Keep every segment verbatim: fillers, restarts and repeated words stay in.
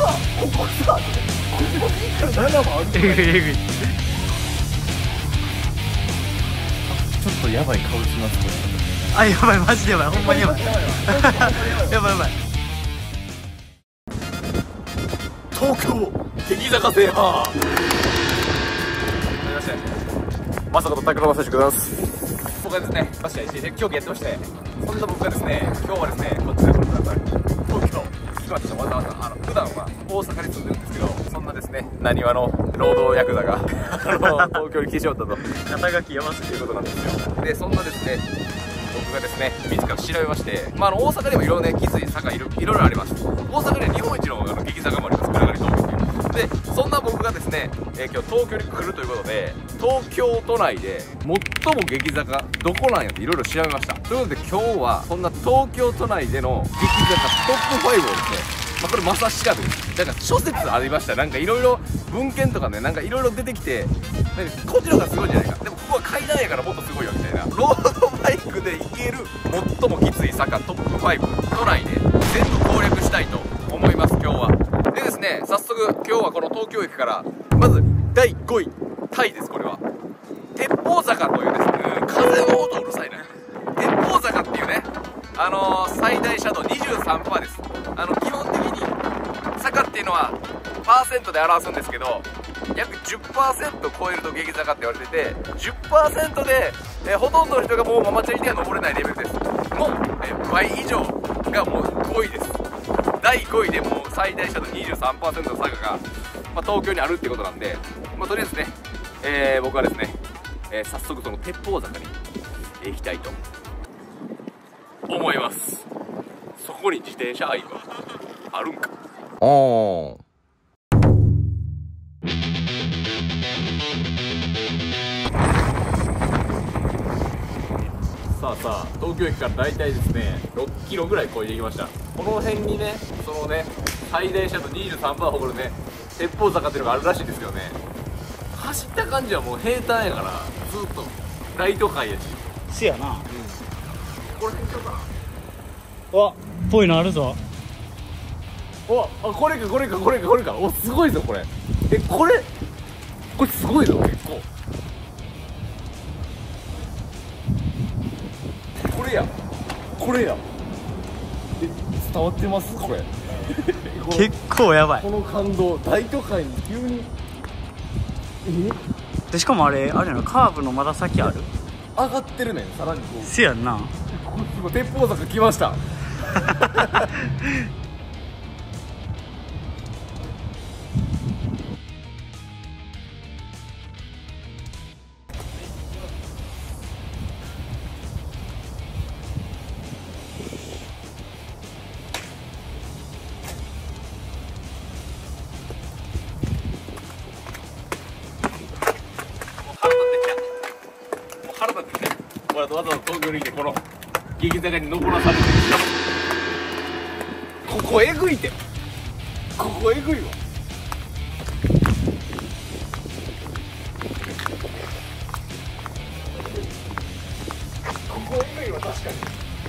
ここさ、ここにからななもある。えぐいえぐい。ちょっとやばい顔しますこれ。 あ、やばい、マジでやばい、ほんまにやばい。やばいやばい。 東京激坂制覇。はじめまして。まさかと拓郎正史でございます。僕はですね、まして競技やってまして、そんな僕がですね、今日はですね、こっちでご覧ください。東京来ました。わざわざあの普段は大阪に住んでるんですけど、そんなですね、なにわの労働ヤクザがあの東京に来てしまったと肩書きやばすということなんですよ。で、そんなですね、僕がですね、自ら調べまして、まあ、あの大阪にもいろいろね、きつい坂いろいろあります。大阪には日本一のあの激坂もあります。暗がり東京っていう。で、そんな僕がですね、えー、今日東京に来るということで、東京都内で最も激坂どこなんやっていろいろ調べました。ということで今日はそんな東京都内での激坂トップファイブをですね、まあ、これまさし調べです。なんか諸説ありました。なんかいろいろ文献とかね、なんかいろいろ出てきて、なんかこっちの方がすごいんじゃないか。でもここは階段やからもっとすごいよみたいな。ロードバイクで行ける最もきつい坂トップファイブ、都内で全部攻略したいと思います今日は。でですね、早速今日はこの東京駅からまずだいごいタイです。これは鉄砲坂というですね、風の音うるさいね。鉄砲坂っていうね、あのー、最大斜度 にじゅうさんパーセント です。あの基本的に坂っていうのはパーセントで表すんですけど、約 じゅっパーセント 超えると激坂って言われてて、 じゅっパーセント で、えー、ほとんどの人がもうママチャリでは登れないレベルです。の、えー、倍以上がもうごいです。だいごいでもう最大斜度 にじゅうさんパーセント の坂が、まあ、東京にあるってことなんで、まあ、とりあえずね、えー、僕はですね、えー、早速その鉄砲坂に行きたいと思います。そこに自転車愛はあるんか。おー、さあさあ、東京駅からだいたいですねろっキロぐらい越えてきました。この辺にね、そのね最大斜度 にじゅうさんパーセント 誇るね鉄砲坂っていうのがあるらしいんですけどね、走った感じはもう平坦やからずっと大都会やし。 せやな。うん、 これ辺ちゃうかな。 わっぽいのあるぞ。 お、あ、これかこれかこれかこれか。お、すごいぞこれ。え、これこれすごいぞ結構。これやこれや。え、伝わってますこれ。 結構やばい。 この感動、大都会に急に。 えでしかもあれあれやな、カーブのまだ先ある。 上がってるねん、さらにこう。 せやんな。 鉄砲坂来ました。腹立ってきた。わざわざ東京に来てこの激坂に登らされてる。ここえぐいて、ここえぐいわ。ここえぐいわ確かに。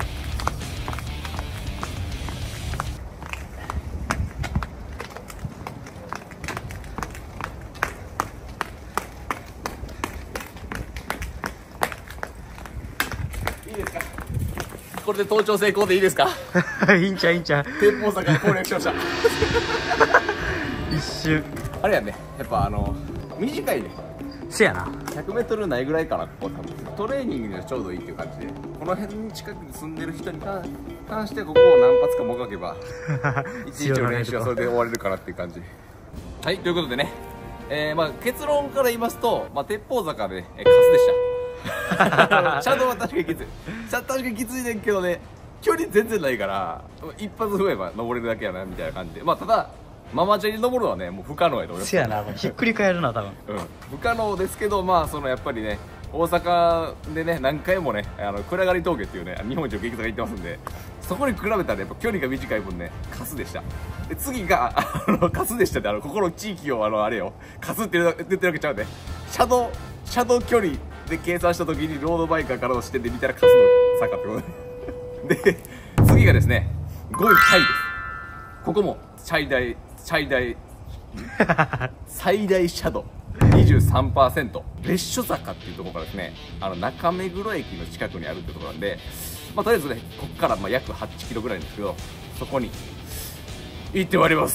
いいですか、これで登頂成功でいいですか。 いいんちゃういいんちゃう。 鉄砲坂攻略しました。 一瞬あれやね、やっぱあの短いね。 せやな。 ひゃくメートルないぐらいかな。ここ多分トレーニングにはちょうどいいっていう感じで、この辺に近くに住んでる人に関関してここを何発かもがけば一日の練習はそれで終われるかなっていう感じ。はい、ということでね、えー、まあ結論から言いますと、まあ、鉄砲坂で、えー、カスでした。車道は確かにきつい、確かにきついねんけどね、距離全然ないから一発踏めば登れるだけやなみたいな感じで、まあただママチャリ登るのはねもう不可能やと思います。 せやな、ひっくり返るな多分。 うん、不可能ですけど、まあそのやっぱりね大阪でね何回もねあの暗がり峠っていうね日本一の激坂行ってますんで、そこに比べたらやっぱ距離が短い分ねカスでした。で次があのカスでしたって、あのここの地域をあのあれよカスって言ってるわけちゃうね。車道車道距離で計算した時にロードバイカーからの視点で見たらカスの坂ってことでで次がですねごいタイです。ここも最大最大最大斜度 にじゅうさんパーセント 別所坂っていうところからですね、あの中目黒駅の近くにあるってところなんで、まあ、とりあえずねここからまあ約はちキロぐらいなんですけど、そこに行ってまいります。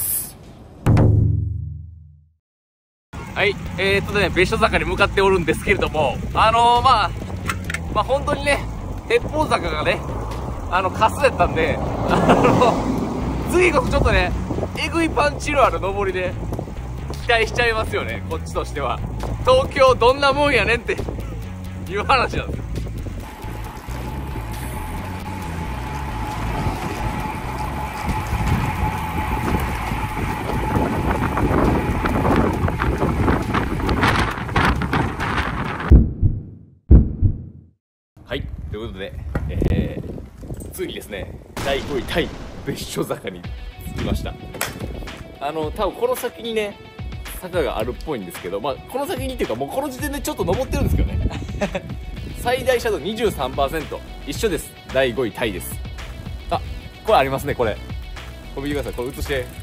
はい、えー、っとね別所坂に向かっておるんですけれども、あのー、まあまあ本当にね鉄砲坂がねあのカスだったんで、あの次こそちょっとねえぐいパンチのある上りで期待しちゃいますよね、こっちとしては。東京どんなもんやねんっていう話なんですよ。はい、ということで、えー、ついにですねだいごいタイ別所坂に着きました。あの多分この先にね坂があるっぽいんですけど、まあこの先にっていうかもうこの時点でちょっと登ってるんですけどね最大斜度 にじゅうさんパーセント 一緒です。だいごいタイです。あ、これありますね。これこれ見てください。これ映して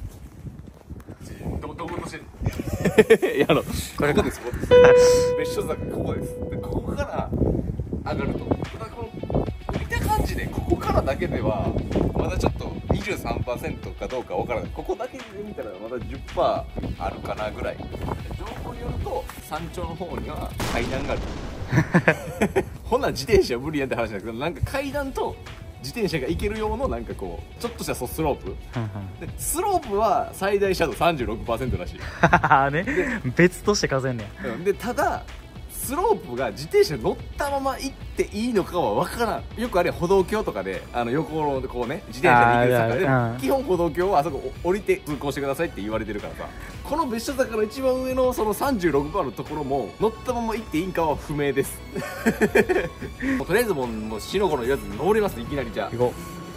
どどこ映していやあのこれここです。ここです別所坂ここです。でここから上がると、ただこの見た感じねここからだけではまだちょっと にじゅうさんパーセント かどうかわからない。ここだけで見たらまだ じゅっパーセント あるかなぐらい。情報によると山頂の方には階段があるほんなら自転車は無理やんって話だけど、なんか階段と自転車が行ける用のなんかこうちょっとしたスロープで、スロープは最大斜度 さんじゅうろくパーセント らしいあね、別として数えんねや。でただスロープが自転車乗ったまま行っていいのかは分からん。よくあれ歩道橋とかであの横のこうね自転車で行く坂でも基本歩道橋はあそこ降りて通行してくださいって言われてるからさ、この別所坂の一番上のその さんじゅうろくパーセント のところも乗ったまま行っていいんかは不明ですもうとりあえずもうもうしのこのやつに登ります。いきなりじゃあ行こ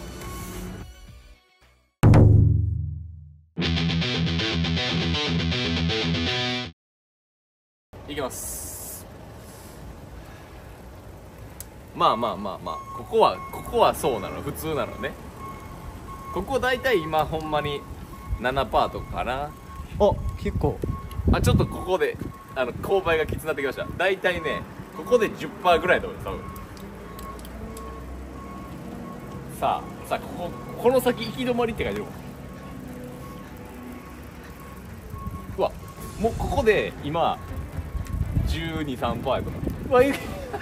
う。いきます。まあまあまあまあここはここはそうなの普通なのね。ここ大体今ほんまに ななパーセント とかかな。 あ、結構あ、ちょっとここであの勾配がきつくなってきました。大体ねここで じゅっパーセント ぐらいだと思う多分。さあさあこここの先行き止まりって書いてるもん。うわもうここで今 じゅうに、さんパーセント とか。うわいい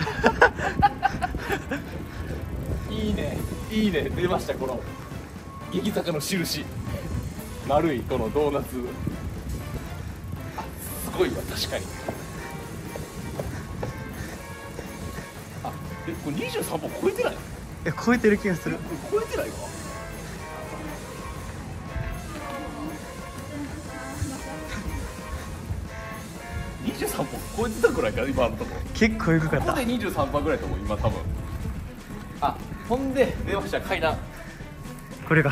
いいねいいね出ました。この激坂の印丸いこのドーナツ、あすごいわ確かに。あえこれにじゅうさんパーセント超えてない？ え超えてる気がする。 超えてないか。にじゅうさんパーセント超えてたくらいか今のところ。 結構エグかった。 ここで にじゅうさんパーセント ぐらいと思う今多分。あほんで出ました階段。 これが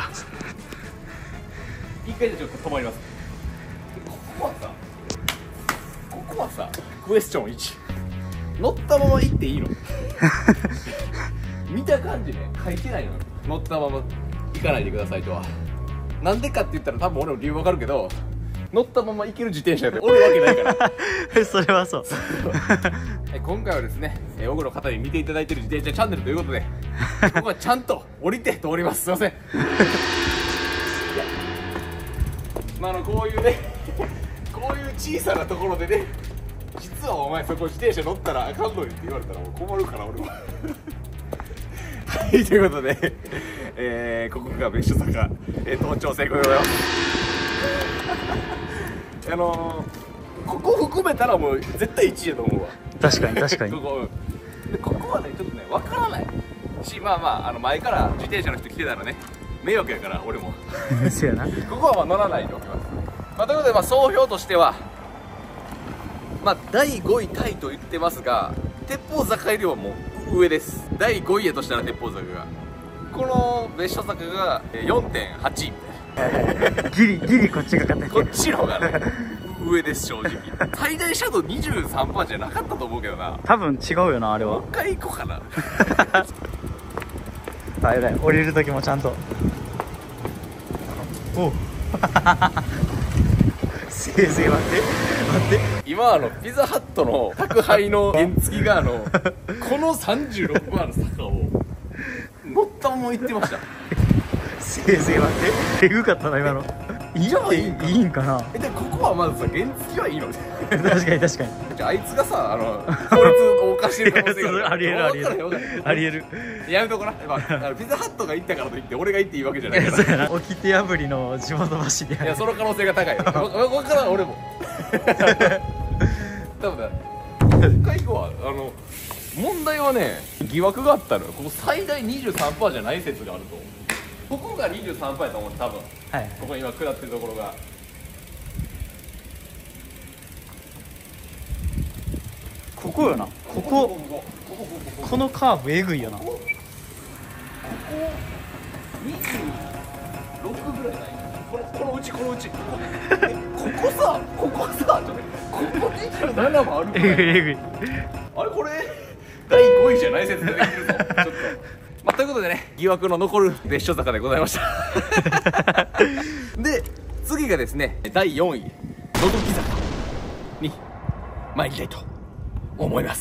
一回でちょっと止まります。ここはさここはさクエスチョンいち、乗ったまま行っていいの見た感じね書いてないのよ。乗ったまま行かないでくださいとは。なんでかって言ったら多分俺の理由わかるけど、乗ったまま行ける自転車っておるわけないからそれはそう今回はですね多くの方に見ていただいている自転車チャンネルということでここはちゃんと降りて通ります。すいませんまあ、あのこういうねこういう小さなところでね、実はお前そこ自転車乗ったらあかんのにって言われたらもう困るから俺もはいということで、えー、ここが別所坂、えー、登頂成功でございますあのー、ここ含めたらもう絶対いちいやと思うわ。 確かに確かにここでここはねちょっとね分からないし、まあまああの前から自転車の人来てたらね迷惑やから俺もそうやな。 ここはまあ乗らないでおきます。まあ、ということでまあ総評としてはまあだいごいタイと言ってますが、鉄砲坂よりはもう上です。だいごいやとしたら鉄砲坂が、この別所坂が よんてんはちギリギリこっちが勝ってこっちの方がね上です正直最大斜度 にじゅうさんパーセント じゃなかったと思うけどな。 多分違うよなあれは。 もう一回行こうかなあれだよ降りる時もちゃんとおせいぜい待って待って、 今あのピザハットの宅配の原付があのこのさんじゅうろくばんの坂を乗ったまま行ってました。 せいぜい待って、えぐかったな今の。いいいいいいんかな。 えでここはまずさ原付はいいの？ 確かに確かに。 じゃああいつがさあの法律を犯してる可能性がある。 ありえるありえるありえる。 やめとこな。まあ、あのピザハットが行ったからといって俺が行っていいわけじゃないから。 そうやな、掟破りの地元走りや。 いやその可能性が高いよ。わわからん俺も。多分だ今回以降はあの問題はね疑惑があったのよ。ここ最大 にじゅうさんパーセント じゃない説があると。ここが にじゅうさんパーセント やと思う多分。 はい、 ここ今下ってるところがここよな。こここのカーブえぐいよな。 ここにじゅうろくぐらいない？このこのうちこのうちここさここさちょっとここにじゅうななもある。 えぐいえぐい。 あれこれだいごいじゃない説ができるぞ。ちょっとまあ、ということでね疑惑の残る別所坂でございましたで次がですねだいよんいのどき坂に参りたいと思います。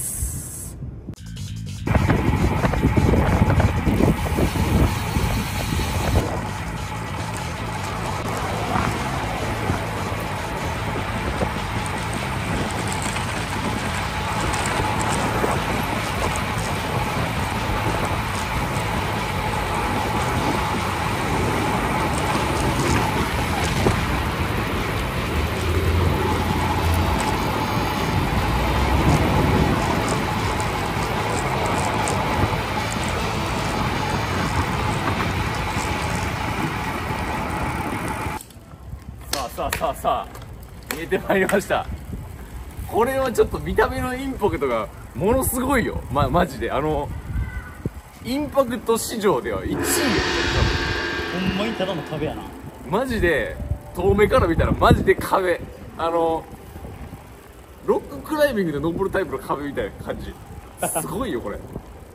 さあさあさあ見えてまいりました。これはちょっと見た目のインパクトがものすごいよ。まマジであのインパクト市場ではいちいよ。 ほんまにただの壁やな。 マジで遠目から見たらマジで壁。あのロッククライミングで登るタイプの壁みたいな感じ。すごいよこれ。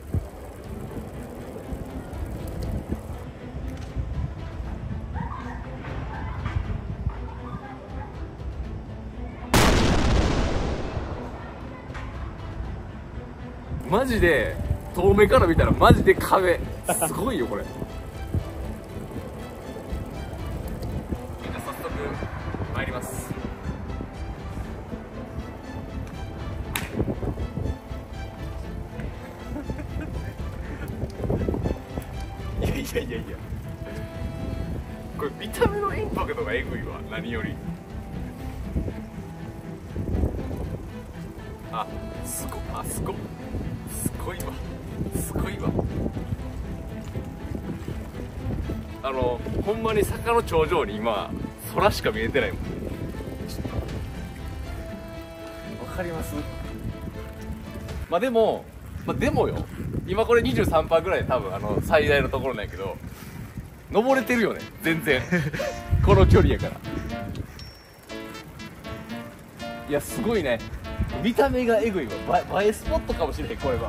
マジで遠目から見たらマジで壁。すごいよこれ。じゃあ早速参ります。いやいやいやいやこれ見た目のインパクトがエグいわ何より。あすごあすごすごいわすごいわ。あのほんまに坂の頂上に今空しか見えてないもん。わかります？まあでも、まあ、でもよ今これ にじゅうさんパーセント ぐらいで多分あの最大のところなんやけど登れてるよね全然この距離やから。いやすごいね。見た目がエグいわ。映え、映えスポットかもしれへんこれは。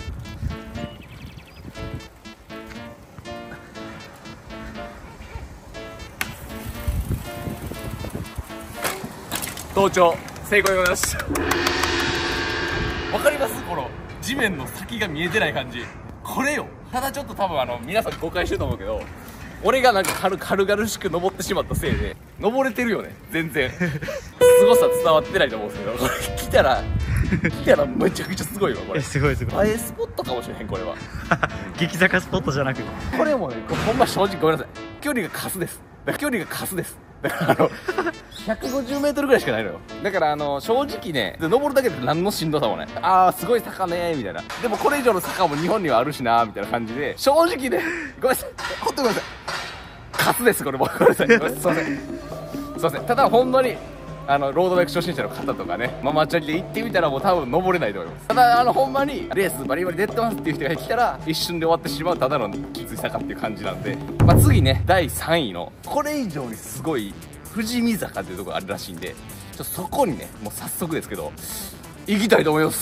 登頂成功でございます。わかります？この地面の先が見えてない感じ。これよ。ただちょっと多分あの皆さん誤解してると思うけど俺がなんか軽軽々しく登ってしまったせいで登れてるよね全然。すごさ伝わってないと思うんですけどこれ来たら来たらめちゃくちゃすごいわこれ。 すごいすごい。 映えスポットかもしれへんこれは。 激坂スポットじゃなくこれもねこれほんま正直ごめんなさい距離がカスです。だから距離がカスです。だからあのひゃくごじゅうメートルぐらいしかないのよ。だからあの正直ね登るだけで何のしんどさもない。あーすごい坂ねーみたいな。でもこれ以上の坂も日本にはあるしなーみたいな感じで正直ねごめんなさいほんとごめんなさいカスですこれも。ごめんなさいすいませんすいません。ただほんまにあのロードバイク初心者の方とかねママチャリで行ってみたらもう多分登れないと思います。ただあのほんまにレースバリバリ出てますっていう人が来たら一瞬で終わってしまうただのきつい坂っていう感じなんで、まあ、次ねだいさんいのこれ以上にすごい富士見坂っていうところがあるらしいんでちょっとそこにねもう早速ですけど行きたいと思います。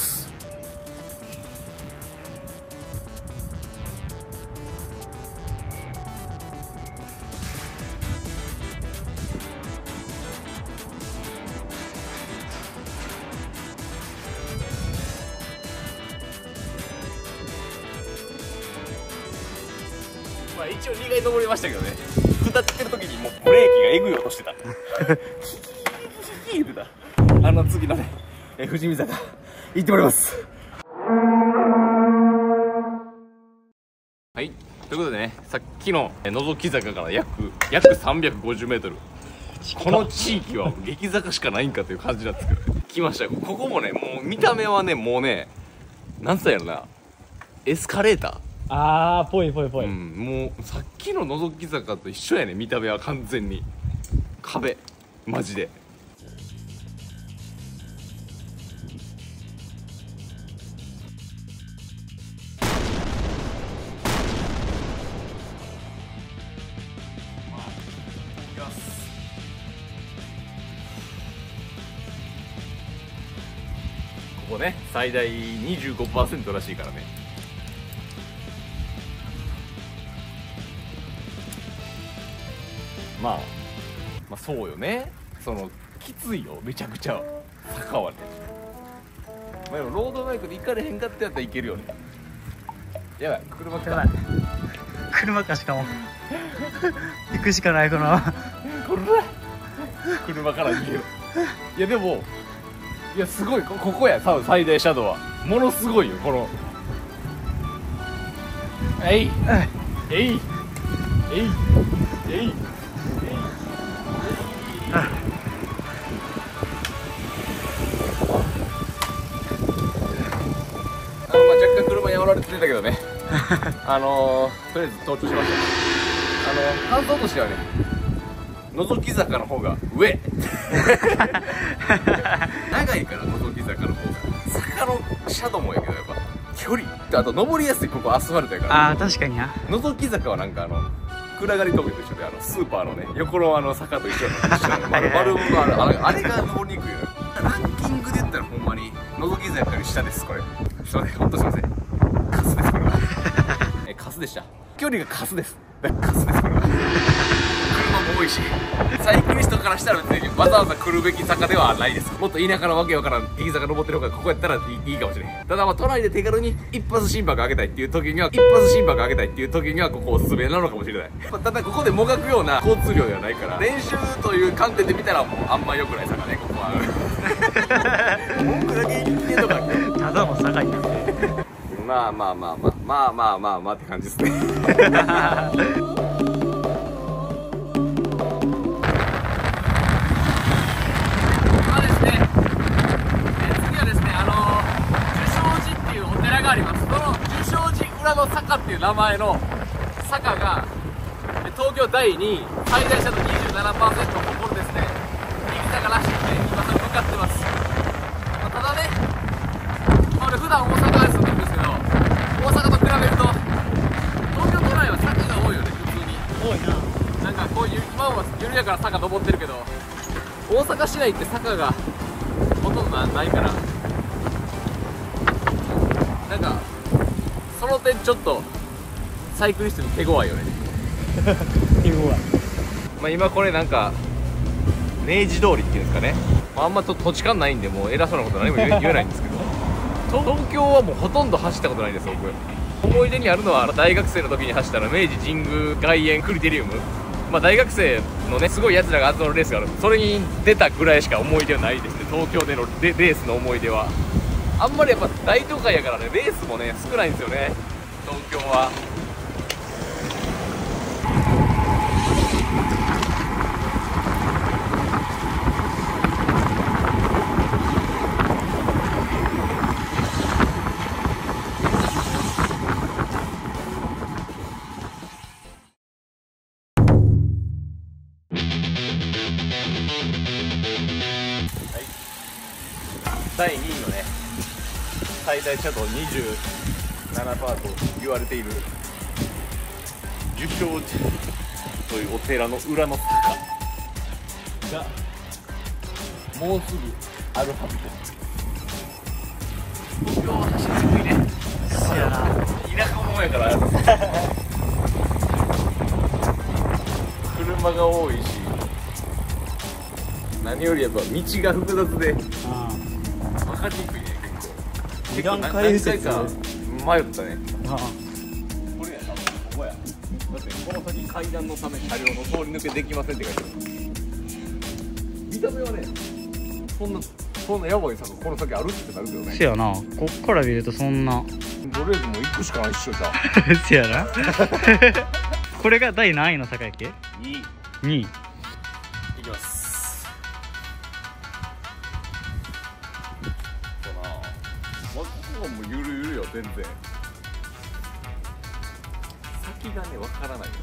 あ一応にかい登りましたけどね、下ってる時にもうブレーキがえぐい音してた言ってた。あの次のねえ富士見坂行ってもらいます。はい、ということでね、さっきの覗き坂から約約さんびゃくごじゅうメートル、この地域は激坂しかないんかという感じなんですけど、来ましたよ。ここもね、もう見た目はね、もうね、なんつったんやろな、エスカレーター。 あー、ぽいぽいぽい、 うん、もうさっきの覗き坂と一緒やね、見た目は完全に壁、マジで。ここね、最大 にじゅうごパーセント らしいからね。まあ、まあそうよね。そのきついよ、めちゃくちゃ坂はね。まあでもロードバイクで行かれへんかってやったらいけるよね。やばい、車来た。 車か、しかも行くしかない、このこれ車から逃げる。いやでも、いやすごい、こここや、多分最大シャドウはものすごいよ、このえいえいえいえいえい。あのまあ若干車に煽られてたけどねあのー、とりあえず到着しました。あの感想としてはね、覗き坂の方が上長いから覗き坂の方が、坂のシャドウもやけどやっぱ距離と、あと登りやすい、ここアスファルトやから。 あー、確かにな。 覗き坂はなんかあの暗がり峠と一緒で、あのスーパーのね横のあの坂と一緒なの、一緒なの丸丸のあれ、あれあれが登りにくいよ。ランキングで言ったらほんまに覗き坂より下です。これすいません、ほんとすいません、カスです。これはえカスでした。距離がカスです。カスです。これは車も多いし、サイクリストからしたら別にわざわざ来るべき坂ではないです。もっと田舎のわけわからん激坂登ってる方がここやったらいい、いいかもしれん。ただまあ都内で手軽に一発心拍上げたいっていう時には一発心拍上げたいっていう時にはここおすすめなのかもしれない。ただここでもがくような交通量ではないから、練習という観点で見たらもうあんま良くない坂ね、ここは文句だけ言ってんのかただの坂井だまあまあまあまあまあまあまあまあって感じですね裏の坂っていう名前の坂が東京だいにい、最大斜度 にじゅうななパーセント を誇るですね激坂らしいんで、今それ向かってます。まあ、ただね、俺普段大阪で住んでるんですけど、大阪と比べると東京都内は坂が多いよね、普通に多いな。 なんかこういう今は緩やかな坂登ってるけど、大阪市内って坂がほとんどないから、なんかその点ちょっとサイクリストに手強いよね手強い。 まあ今これなんか明治通りっていうんですかね、まあ、あんまと土地勘ないんでもう偉そうなこと何も言え言えないんですけど東京はもうほとんど走ったことないです僕。思い出にあるのは大学生の時に走ったら明治神宮外苑クリテリウム、まあ大学生のねすごいやつらが集まるレースがある、それに出たぐらいしか思い出はないですね。東京でのレレースの思い出はあんまりやっぱ大都会やからね、レースもね少ないんですよね、東京は。はい、だいにいのね最大斜度 にじゅうななパーセント と言われている樹正寺というお寺の裏の坂がもうすぐあるはずです。東京は走りにくいね。 そうやな。 田舎者やから車が多いし、何よりやっぱ道が複雑で分かりにくいね。 二段階右折何回か迷ったね。 ああこれやな、ここや。 だってこの先階段のため車両の通り抜けできませんって書いてある。見た目はね、そんなそんなやばい坂この先あるってなるけどね。 せやな、こっから見るとそんな。 とりあえずもう行くしかないっしょじゃあ。 せやな。これが第何位の坂やっけ？ ににい。 いきます。そうな。まあここはもうゆるゆるよ全然。先がねわからないよ。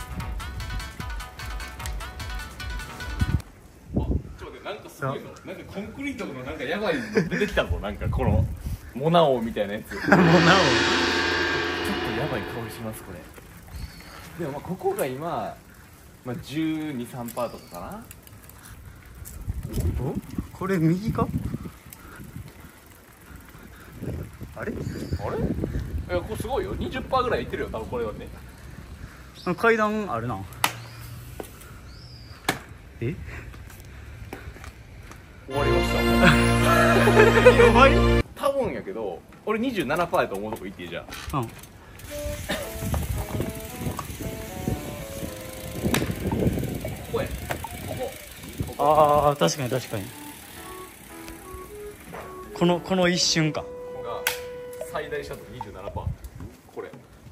なんかすごいの、なんかコンクリートのなんかやばいの出てきたぞ、なんかこのモナオみたいなやつ。モナオ。ちょっとやばい香りしますこれ。でもまあここが今、まあじゅうに、さんパーセントとかかな。 お？これ右か？あれ？ あれ？いやこれすごいよ、にじゅっパーセントぐらいいってるよ多分これはね。 階段あるな。え？ 終わりました。 やばい？ 多分やけど、俺 にじゅうななパーセント やと思うとこ行っていいじゃん。 うん。 ここや。ここ。ここ。 ああ、確かに確かに。このこの一瞬か。 ここが最大斜度 にじゅうななパーセント。これ。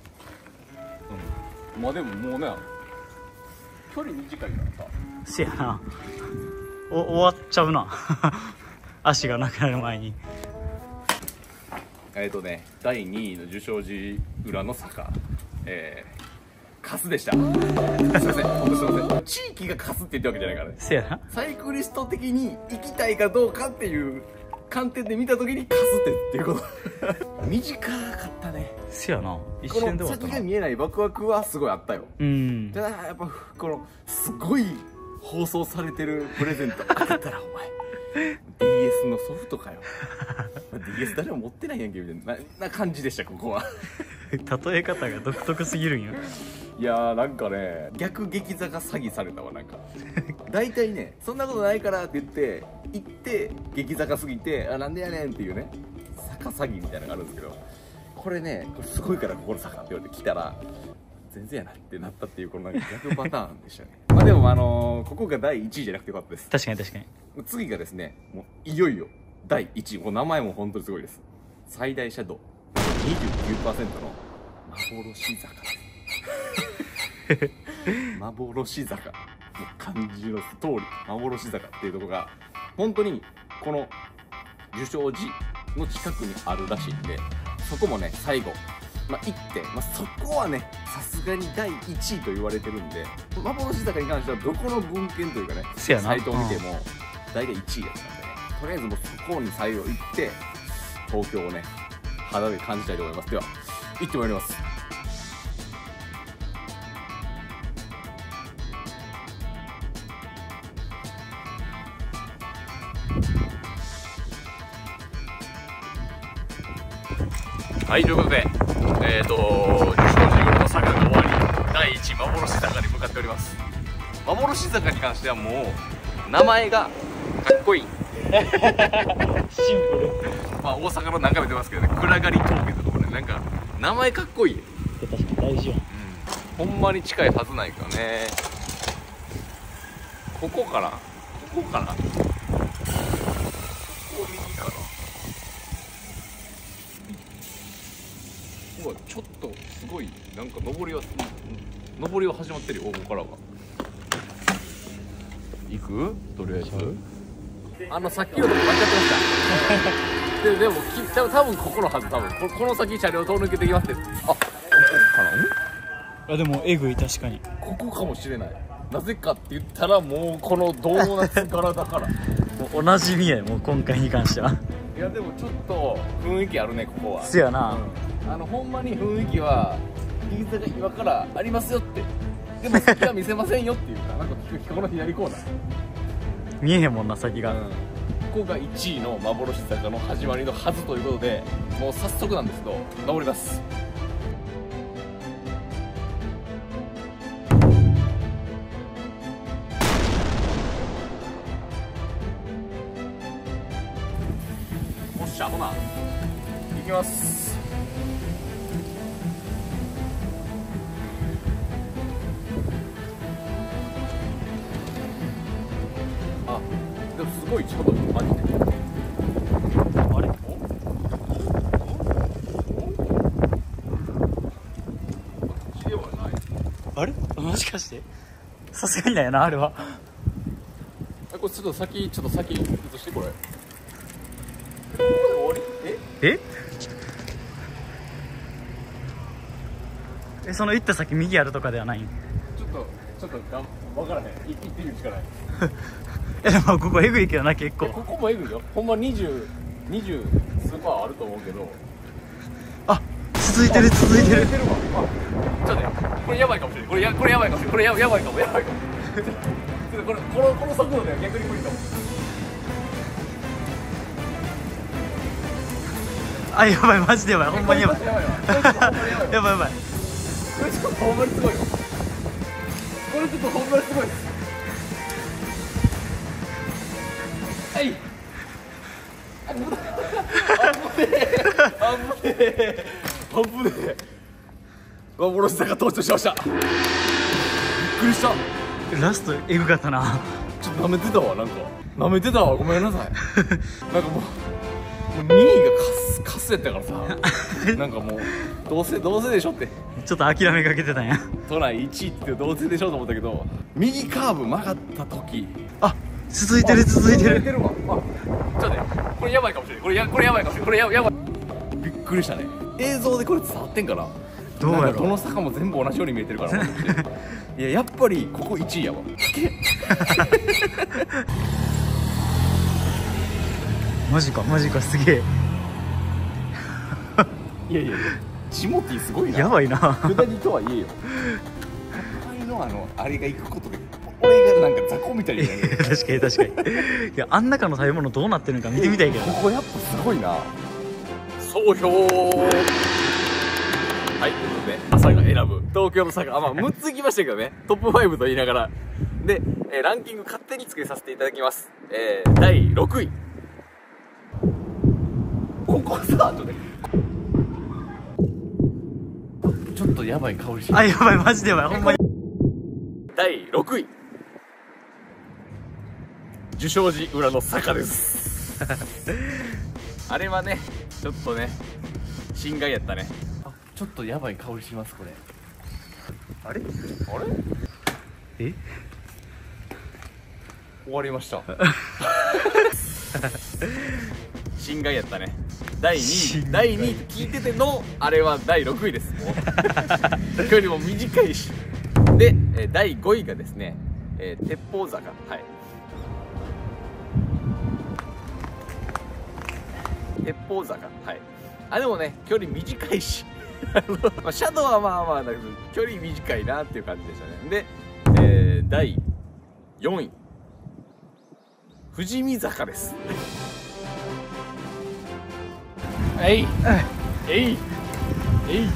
うん。まあでももうね、距離短いからさ。 せやな。お終わっちゃうな。足がなくなる前に。 えっとね、だいにいの受賞寺裏の坂、えー、カスでした。すいません、本当すいません。地域がカスって言ったわけじゃないからね。 せやな。 サイクリスト的に行きたいかどうかっていう観点で見たときにカスってっていうこと。短かったね。 せやな。一こ瞬で終わったな。 の先が見えないワクワクはすごいあったよ。 うん。 ただやっぱこのすごい放送されてるプレゼント開けたらお前ディーエス のソフトかよ。ディーエス 誰も持ってないやんけみたいなな感じでしたここは。 例え方が独特すぎるんよ。 いやーなんかね、逆激坂詐欺されたわ。なんか大体ね、そんなことないからって言って行って激坂すぎて、あなんでやねんっていうね、坂詐欺みたいなのがあるんですけど、これね、これすごいからここの坂って言われて来たら全然やなってなったっていう、このなんか逆パターンでしたね。まあでもあのー、ここがだいいちいじゃなくてよかったです。 確かに確かに。 次がですね、もういよいよだいいちい、この名前も本当にすごいです。最大斜度 にじゅうきゅうパーセント の幻坂です。幻坂の漢字の通り幻坂っていうところが本当にこの受賞寺の近くにあるらしいんで、そこもね最後まあ行って、まあ、そこはねさすがにだいいちいと言われてるんで、幻坂に関してはどこの文献というかねサイトを見ても大体いちいやったんでね、とりあえずもうそこに最後行って東京をね肌で感じたいと思います。では行ってまいります。はい、ということで、えっ、ー、と、受賞寺の坂が終わり、だいいち幻坂に向かっております。幻坂に関してはもう、名前がかっこいい。シンプル。まあ、大阪の何回も出ますけどね、暗がり峠ってところね、なんか、名前かっこいい。 確かに大事や。 うん。ほんまに近いはずないからね。ここかなここかなここ右かな。ちょっとすごいなんか上りは上りは始まってるよ。ここからは行くとりあえずあのさっきのとこ間違ってました。ででもき多分多分ここのはず、多分ここの先車両通り抜けてきますって。あ、ここかあでもえぐい、確かにな。ここかもしれない。なぜかって言ったらもうこのドーナツ柄だから。 もうおなじみや、もう今回に関しては。 いやでもちょっと雰囲気あるねここは。 せやな、 うん、あのほんまに雰囲気は右手が今からありますよって、でも先は見せませんよっていうか、なんかこの左コーナー見えへんもんな先が、 うん、ここがいちいの幻坂の始まりのはずということで、もう早速なんですけど登ります。おっしゃ、ほな行きます。 でもすごいちょっとマジであれあれもしかしてさすがにだよなあれは。 これちょっと先ちょっと先移してこれ。これ終わり？え？ ええその行った先右あるとかではないん？ ちょっとちょっとが分からへん。行ってみるしかない。 えでもここえぐいけどな結構。 ここもえぐいよ。ほんまにじゅう、にじゅう数パーあると思うけど。 あ続いてる続いてる。 ちょっとね、これやばいかもしれない。これやこれやばいかもしれない。これややばいかもやばいかも。ちょっとこれこのこの速度では逆に無理かも。 あやばいマジでやばいほんまにやばい。 やばいわ。 やばいやばい。 これちょっとほんまにすごいよ。これちょっとほんまにすごいです。はい。あぶねえ。あぶねえ。あぶねえ。幻坂到着しました。びっくりした。 ラストエグかったな。 ちょっと舐めてたわなんか。舐めてたわごめんなさい。なんかもう。もうにいがカスカスやったからさなんかもうどうせどうせでしょってちょっと諦めかけてたんや。 都内いちいってどうせでしょと思ったけど右カーブ曲がった時あ続いてる続いてる。 わあちょっとねこれやばいかもしれない。これやこれやばいかもしれない。これややばいびっくりしたね。映像でこれ伝わってんかな。 どうやろう。 なんかどの坂も全部同じように見えてるからいややっぱりここいちいやわマジかマジかすげえいやいやいやジモティーすごいな。 やばいな下りとはいえよ高いのあのあれが行くことで俺がなんか雑魚みたいになる確かに確かに。いやあん中の食べ物どうなってるのか見てみたいけど。 ここやっぱすごいな。総評はいということで朝が選ぶ東京の坂あまあむっついきましたけどねトップごと言いながらで、えー、ランキング勝手につけさせていただきます。えー、だいろくいここさちょっとねちょっとやばい香りしあやばいマジでやばいほんまに。 だいろくい受賞時裏の坂ですあれはねちょっとね心外やったね。あちょっとやばい香りしますこれ。 あれあれえ終わりました心外やったね。だいにいだいにいって聞いててのあれはだいろくいです。もう距離も短いしで、えー、だいごいがですね、えー、鉄砲坂はい鉄砲坂はいあでもね距離短いしあの、まあ、シャドウはまあまあだけど距離短いなっていう感じでしたね。で、えー、だいよんい富士見坂ですえいえいえい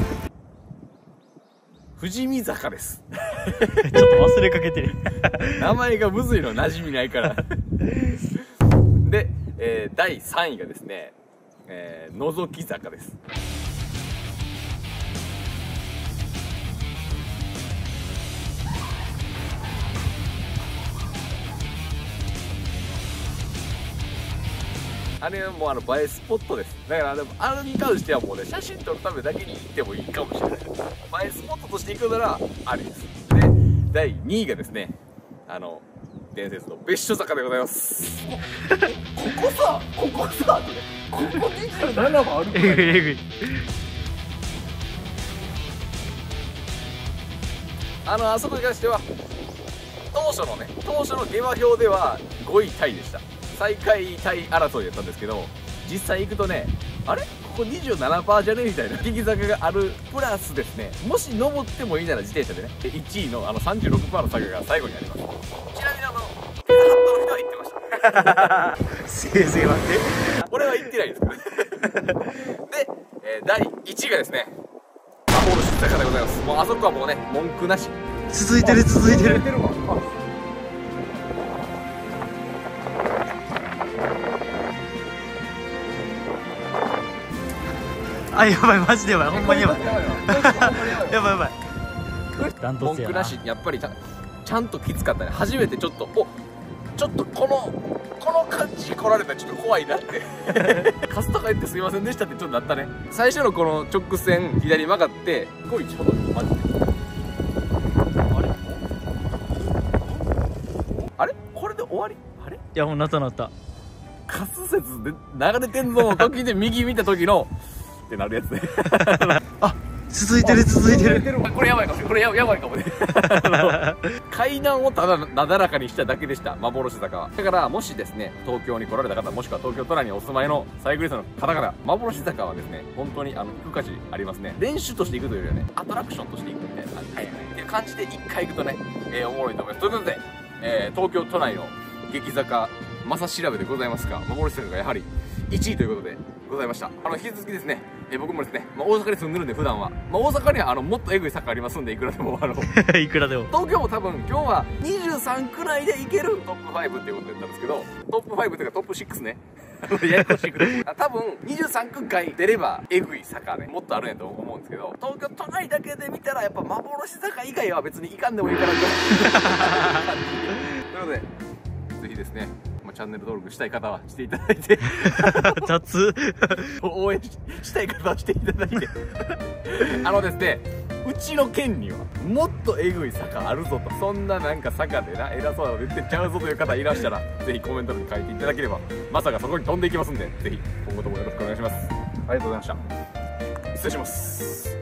富士見坂ですちょっと忘れかけてる名前がむずいの馴染みないからで、えー、だいさんいがですね、えー、覗き坂です。あれはもうあの映えスポットです。だからでもあれに関してはもうね写真撮るためだけに行ってもいいかもしれない。映えスポットとして行くならありです。でだいにいがですねあの伝説の別所坂でございますここさここさってねここにじゅうななばんあるからえぐいえぐい。 あのあそこに関しては当初のね当初の下馬評ではごいタイでした。最下位タイ争いだったんですけど実際行くとねあれここ にじゅうななパーセント じゃねみたいな激坂があるプラスですねもし登ってもいいなら自転車でねいちいのあの さんじゅうろくパーセント の坂が最後にあります。ちなみにあのピザハットの人は行ってましたせいぜい待って俺は行ってないですけどねで、えー、だいいちいがですね魔法の出坂でございます。もうあそこはもうね文句なし続いてる続いてる。あやばいマジでやばいほんまにやばいやばいやばいダントツやな。 文句なしやっぱりちゃんちゃんときつかったね。初めてちょっとおちちょっとこのこの感じ来られたらちょっと怖いなってカスとか言ってすいませんでしたってちょっとなったね。最初のこの直線左曲がってこいちょっとマジであれあれこれで終わり？あれいやもうなったなった。 カス説で流れてんぞの時で右見た時のってなるやつねあ、続いてる続いてる。 これやばいかもこれやばいかもね階段をただなだらかにしただけでした、幻坂は。だからもしですね東京に来られた方、もしくは東京都内にお住まいのサイクリストの方々、幻坂はですね本当にあの行く価値ありますね。練習として行くというよりはねアトラクションとして行くみたいな感じ、はい、っていう感じで一回行くとね、えー、おもろいと思います。ということで、えー、東京都内の激坂まさ調べでございますが、幻坂がやはりいちいということでございました。あの引き続きですね、えー、僕もですね、まあ、大阪に住んでるんで普段は、まあ、大阪にはあのもっとエグい坂ありますんで、いくらでもあのいくらでも東京も多分今日はにじゅうさん区内で行けるトップファイブっていうことだったんですけど、トップファイブっていうかトップシックスねややこしいくらい多分にじゅうさん区外出ればエグい坂ねもっとあるんやと思うんですけど、東京都内だけで見たらやっぱ幻坂以外は別に行かんでもいいかなとということでぜひですね、まあ、チャンネル登録したい方はしていただいて雑応援 し, したい方はしていただいてあのですね、うちの県にはもっとエグい坂あるぞと、そんななんか坂でな偉そうなの言ってちゃうぞという方いらっしゃらぜひコメント欄に書いていただければまさかそこに飛んでいきますんで、ぜひ今後ともよろしくお願いします。ありがとうございました。失礼します。